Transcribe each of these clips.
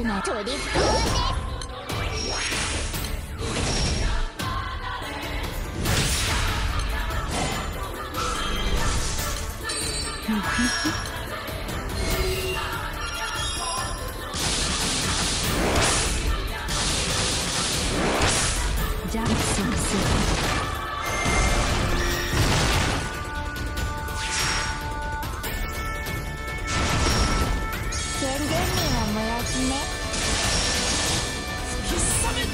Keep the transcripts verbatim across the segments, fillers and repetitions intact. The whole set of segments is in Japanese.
のトリックジャンプする宣言民は燃やしね突き進め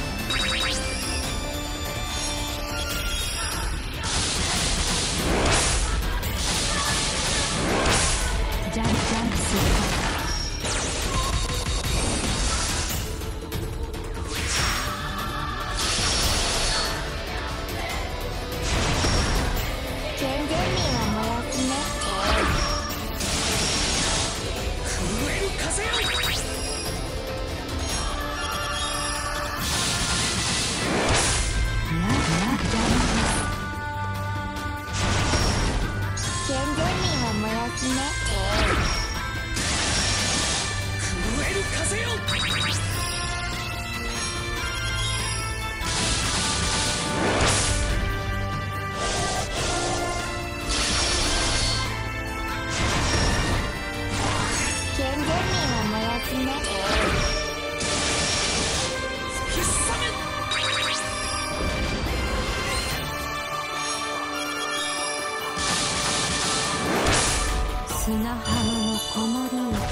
ジャンプジャンプする宣言民は燃やしね震える風よ宣言民は燃やしね震える風よ宣言民は燃やしね突き進め砂浜の子守歌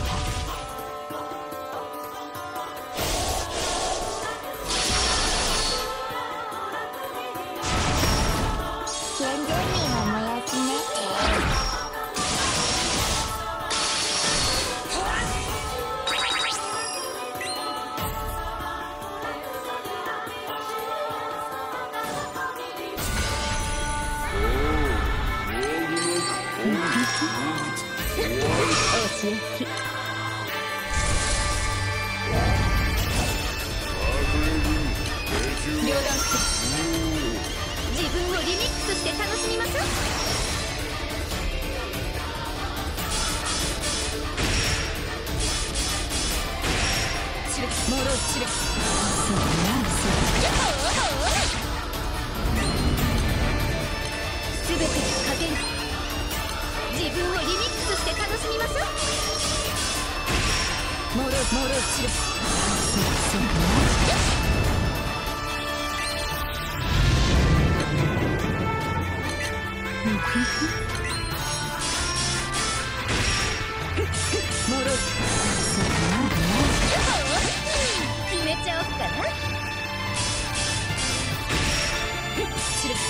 宣言民は燃やしねお仕置き両断自分をリミックスして楽しみましょうチレモロチレそうなんすべて加減自分をリミックスして楽しみましょうモロモロチレそうそうモロ決めちゃおっかなチレ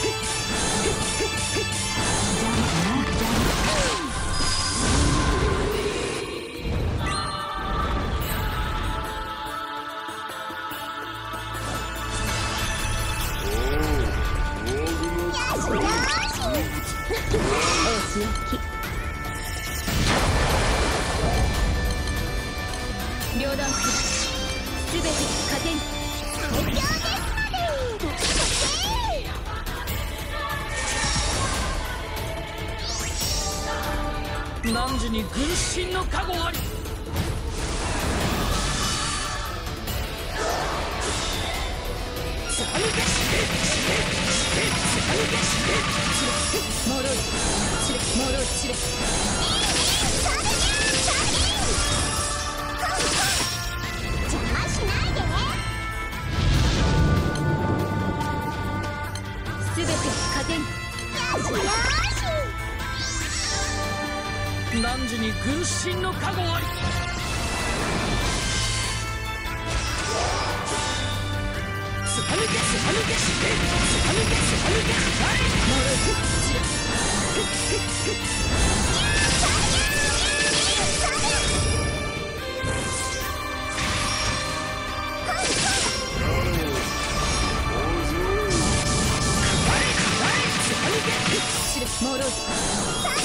お仕置き両断すべて加点最強ですまで汝に軍神の加護あり貫けモロチレモロチレ邪魔しないですべて加点よしよし汝に軍神の加護あり貫け貫け貫け貫けモロチレモロ